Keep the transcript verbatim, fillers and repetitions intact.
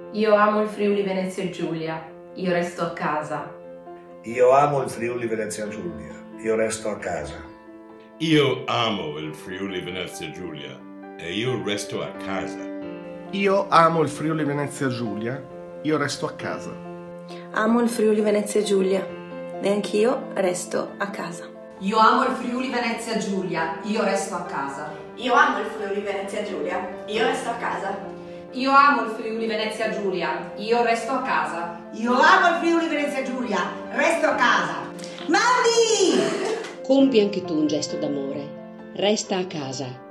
Io amo il Friuli Venezia Giulia, io resto a casa. Io amo il Friuli Venezia Giulia, io resto a casa. Io amo il Friuli Venezia Giulia e io resto a casa. Io amo il Friuli Venezia Giulia, io resto a casa. Amo il Friuli Venezia Giulia e anch'io resto a casa. Io amo il Friuli Venezia Giulia, io resto a casa. Io amo il Friuli Venezia Giulia, io resto a casa. Io amo il Friuli Venezia Giulia, io resto a casa. Io amo il Friuli Venezia Giulia, resto a casa. Mami! Compi anche tu un gesto d'amore. Resta a casa.